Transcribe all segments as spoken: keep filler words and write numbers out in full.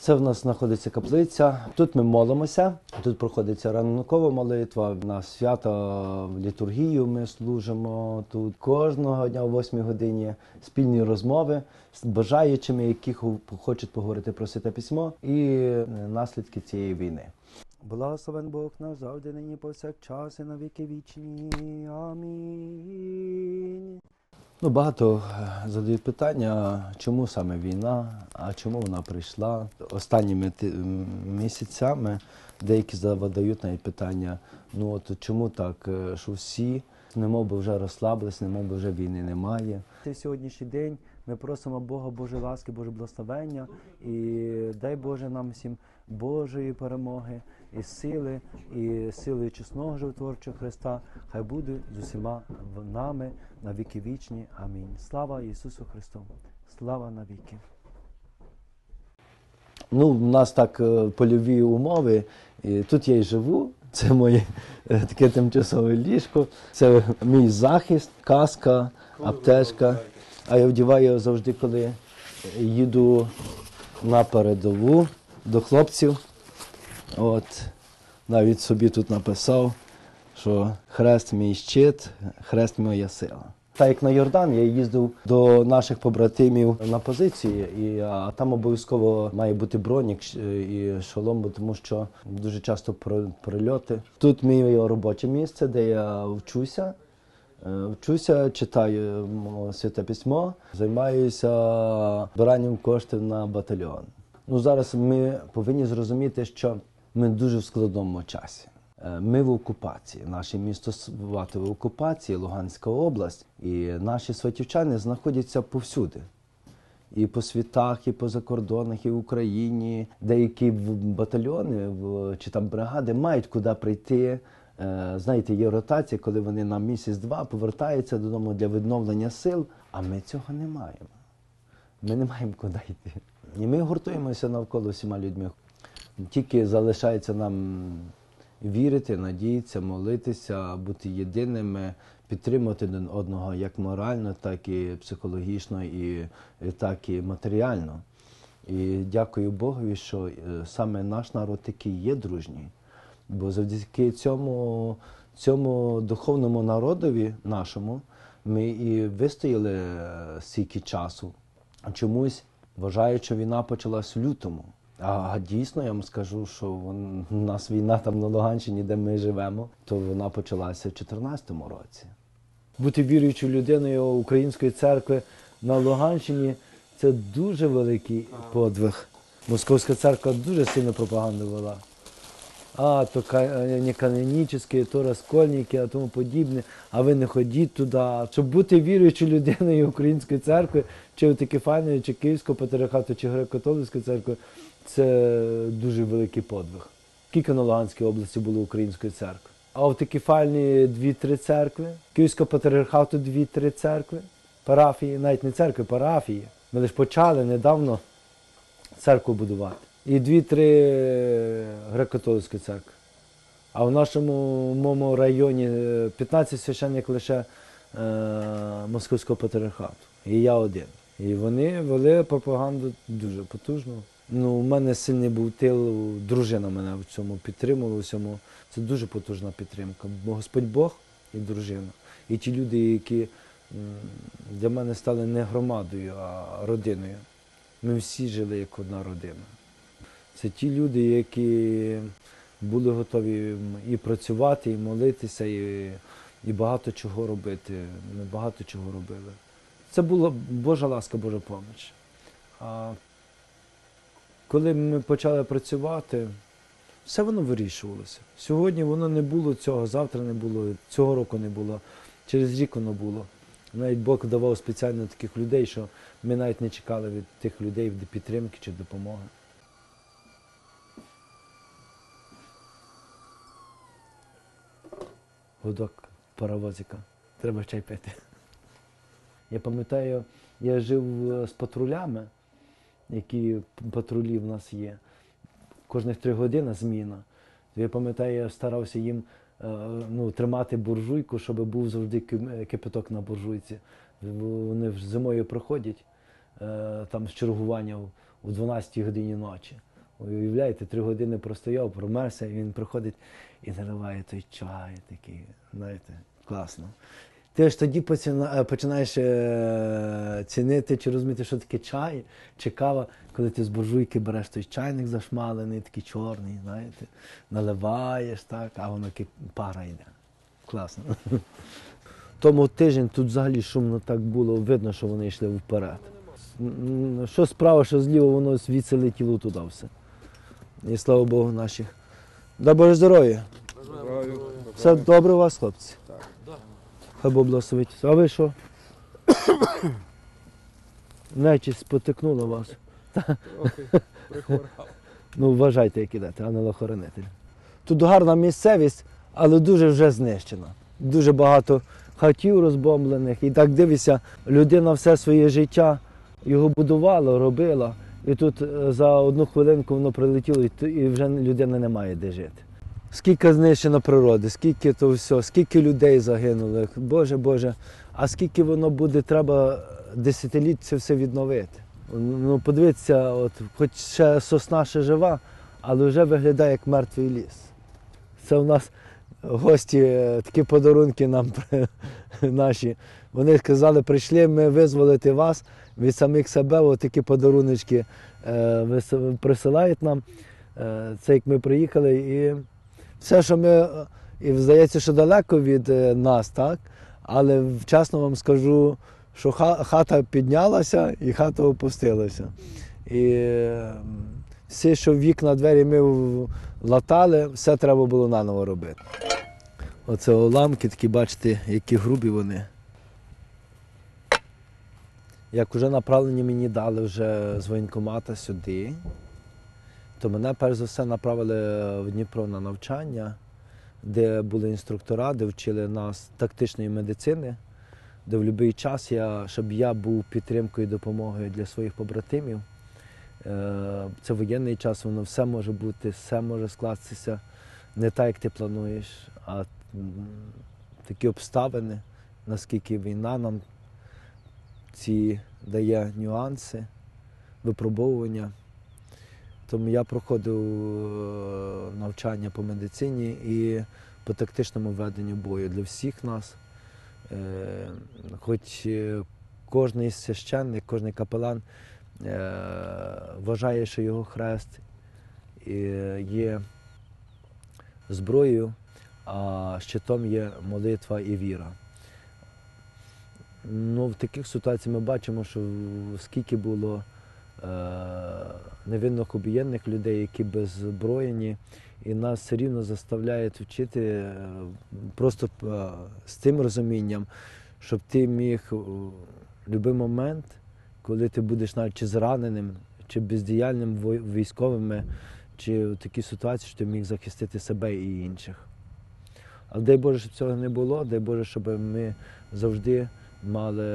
Це в нас знаходиться каплиця. Тут ми молимося, тут проходиться ранкова молитва, на свято, в літургію ми служимо тут. Кожного дня о восьмій годині спільні розмови з бажаючими, які хочуть поговорити про Святе Письмо і наслідки цієї війни. Благословен Бог наш завжди, нині повсякчас і на віки вічні. Амінь. Ну, багато задають питання, чому саме війна, а чому вона прийшла. Останніми місяцями деякі задають навіть питання, ну от чому так, що всі, немов би вже розслабились, немов би вже війни немає. Цей сьогоднішній день ми просимо Бога Божої ласки, Боже благословення і дай Боже нам всім Божої перемоги і сили, і сили чесного животворчого Христа, хай буде з усіма нами на віки вічні. Амінь. Слава Ісусу Христу! Слава навіки! Ну, у нас так польові умови, і тут я й живу, це моє таке тимчасове ліжко, це мій захист, каска, аптечка, а я вдіваю його завжди, коли їду на передову до хлопців. От, навіть собі тут написав, що хрест мій щит, хрест моя сила. Так як на Йордан, я їздив до наших побратимів на позиції, і, а там обов'язково має бути бронік і шолом, тому що дуже часто прильоти. Тут моє робоче місце, де я вчуся. Вчуся, читаю Святе Письмо, займаюся збиранням коштів на батальйон. Ну, зараз ми повинні зрозуміти, що ми дуже в складному часі. Ми в окупації, наше місто Сватове в окупації, Луганська область, і наші сватівчани знаходяться повсюди. І по світах, і по закордонах, і в Україні. Деякі батальйони чи там бригади мають куди прийти. Знаєте, є ротація, коли вони на місяць-два повертаються додому для відновлення сил, а ми цього не маємо. Ми не маємо куди йти. І ми гуртуємося навколо всіма людьми. Тільки залишається нам вірити, надіятися, молитися, бути єдиними, підтримувати один одного як морально, так і психологічно, і так і матеріально. І дякую Богові, що саме наш народ такий є дружній. Бо завдяки цьому, цьому духовному народові нашому ми і вистояли стільки часу. Чомусь вважають, що війна почалась в лютому. А дійсно, я вам скажу, що у нас війна там на Луганщині, де ми живемо, то вона почалася в дві тисячі чотирнадцятому році. Бути віруючою людиною Української церкви на Луганщині – це дуже великий подвиг. Московська церква дуже сильно пропаганду вела. А, то не канонічні, то розкольники, а тому подібне, а ви не ходіть туди. Щоб бути віруючою людиною Української церкви, чи Автокефальної, чи Київського патріархату, чи Греко-католицької церкви, це дуже великий подвиг. Скільки на Луганській області було Української церкви? А Автокефальні дві-три церкви, Київського патріархату дві-три церкви, парафії, навіть не церкви, парафії. Ми лише почали недавно церкву будувати. І дві-три греко-католицькі церкви. А в нашому моєму районі п'ятнадцять священників лише е, Московського патріархату. І я один. І вони вели пропаганду дуже потужно. Ну, у мене сильний був тил, дружина мене в цьому підтримувала, в цьому. Це дуже потужна підтримка. Бо Господь Бог і дружина. І ті люди, які для мене стали не громадою, а родиною. Ми всі жили як одна родина. Це ті люди, які були готові і працювати, і молитися, і, і багато чого робити. Ми багато чого робили. Це була Божа ласка, Божа поміч. А коли ми почали працювати, все воно вирішувалося. Сьогодні воно не було цього, завтра не було, цього року не було, через рік воно було. Навіть Бог давав спеціально таких людей, що ми навіть не чекали від тих людей підтримки чи допомоги. Гудок паровозика. Треба чай пити. Я пам'ятаю, я жив з патрулями, які патрулі в нас є. Кожних три години зміна. Я пам'ятаю, я старався їм ну, тримати буржуйку, щоб був завжди кипяток на буржуйці. Вони зимою проходять там з чергування о дванадцятій годині ночі. Уявляєте, три години простояв, промерся, і він приходить і наливає той чай такий, знаєте, класно. Ти ж тоді почина- починаєш е- цінити чи розуміти, що таке чай чи кава, коли ти з буржуйки береш той чайник зашмалений, такий чорний, знаєте, наливаєш, так, а воно ки- пара йде. Класно. Тому тиждень тут взагалі шумно так було, видно, що вони йшли вперед. М, Що справа, що зліва, воно звідси летіло туди все. І слава Богу наших. Дай Боже здоров'я. Все добре у вас, хлопці? Так. Хай Бог благословить. А ви що? Нечість спотикнула вас. Трохи прихворав. Ну, вважайте, як ідете, ангел-охоронитель. Тут гарна місцевість, але дуже вже знищена. Дуже багато хатів розбомблених. І так дивишся, людина все своє життя його будувала, робила. І тут е, за одну хвилинку воно прилетіло, і т- і вже людина не має де жити. Скільки знищено природи, скільки то все, скільки людей загинуло. Боже, Боже, а скільки воно буде, треба десятиліть це все відновити. Ну, подивіться, от, хоч ще сосна ще жива, але вже виглядає як мертвий ліс. Це у нас гості, е, такі подарунки нам при- наші. Вони сказали, прийшли ми визволити вас від самих себе, от такі подаруночки е, вис- присилають нам. Е, Це як ми приїхали, і все, що ми, е, і здається, що далеко від е, нас, так? Але вчасно вам скажу, що ха- хата піднялася і хата опустилася. І е, все, що вікна, двері ми в- латали, все треба було наново робити. Оце уламки такі, бачите, які грубі вони. Як вже направлення мені дали вже з воєнкомата сюди, то мене перш за все направили в Дніпро на навчання, де були інструктора, де вчили нас тактичної медицини, де в будь-який час, я, щоб я був підтримкою і допомогою для своїх побратимів. Е, Це воєнний час, воно все може бути, все може скластися не так, як ти плануєш, а м, такі обставини, наскільки війна нам ці дає нюанси, випробовування. Тому я проходив е, навчання по медицині і по тактичному веденню бою для всіх нас. Е, Хоч е, кожний священник, кожний капелан е, вважає, що його хрест е, є зброєю, а щитом є молитва і віра. Ну, в таких ситуаціях ми бачимо, що скільки було е, невинних обієнних людей, які беззброєні, і нас все рівно заставляють вчити е, просто е, з тим розумінням, щоб ти міг в будь-який момент, коли ти будеш навіть чи зраненим, чи бездіяльним вой- військовим, чи в такій ситуації, що ти міг захистити себе і інших. Але дай Боже, щоб цього не було, дай Боже, щоб ми завжди мали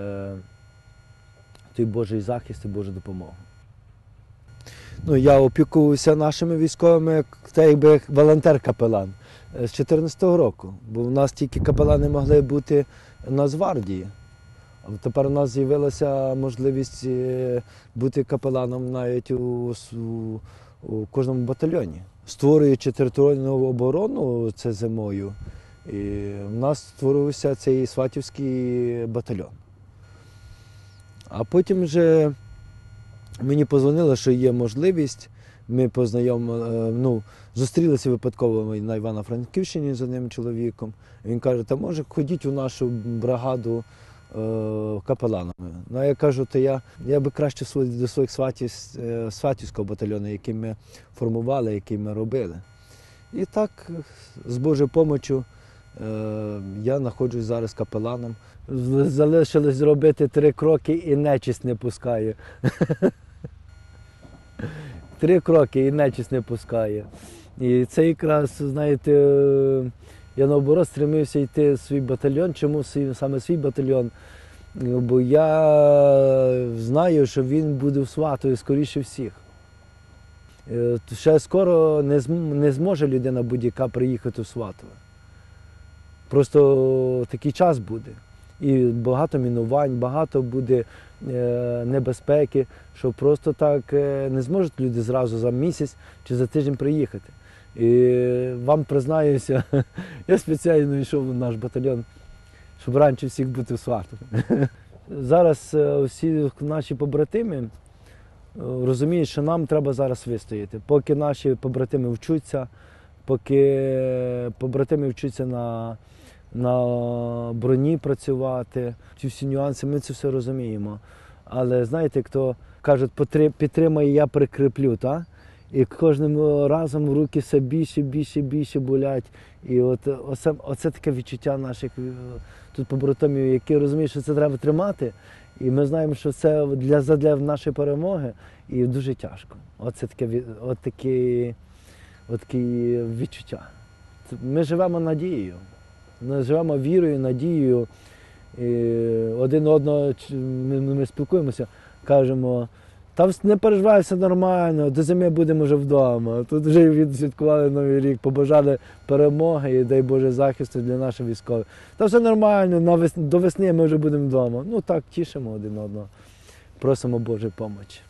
той Божий захист і Божу допомогу. Ну, я опікувався нашими військовими, як- та якби як волонтер-капелан е, з дві тисячі чотирнадцятого року, бо в нас тільки капелани могли бути в Нацгвардії. А тепер у нас з'явилася можливість е, бути капеланом навіть у, с- у, у кожному батальйоні. Створюючи територіальну оборону це зимою, і в нас створився цей Сватівський батальйон. А потім вже мені подзвонили, що є можливість. Ми познайомили, ну, зустрілися випадково на Івано-Франківщині з одним чоловіком. Він каже, та може ходіть у нашу бригаду е, капеланами. Ну, а я кажу, то я, я би краще свої- до своїх сватів, е, сватівського батальйону, який ми формували, який ми робили. І так, з Божою допомогою, е, я знаходжусь зараз капеланом. З- Залишилось зробити три кроки і нечисть не пускає. Три кроки і нечисть не пускає. І це якраз, знаєте, е, я наоборот стремився йти в свій батальйон. Чому свій- саме свій батальйон? Бо я знаю, що він буде в Сватові скоріше всіх. Е, Ще скоро не, зм- не зможе людина будь-яка приїхати в Сватове. Просто такий час буде. І багато мінувань, багато буде е, небезпеки, що просто так е, не зможуть люди зразу за місяць чи за тиждень приїхати. І вам признаюся, я спеціально йшов в наш батальйон, щоб раніше всіх бути в Сватові. Зараз е, всі наші побратими е, розуміють, що нам треба зараз вистояти. Поки наші побратими вчаться, поки побратими вчаться на, на броні працювати, ці всі нюанси, ми це все розуміємо. Але знаєте, хто каже, підтримай, я прикріплю, та? І кожним разом руки все більше, більше, більше болять. І от оце, оце таке відчуття наших тут побратимів, які розуміють, що це треба тримати. І ми знаємо, що це для, для нашої перемоги і дуже тяжко. Оце таке, от такі, от такі відчуття. Ми живемо надією. Ми живемо вірою, надією. І один одного ми, ми спілкуємося, кажемо, та не переживай, все нормально, до зими будемо вже вдома. Тут вже відсвяткували Новий рік, побажали перемоги і дай Боже захисту для наших військових. Та все нормально, до весни ми вже будемо вдома. Ну так, тішимо один одного, просимо Божої допомоги.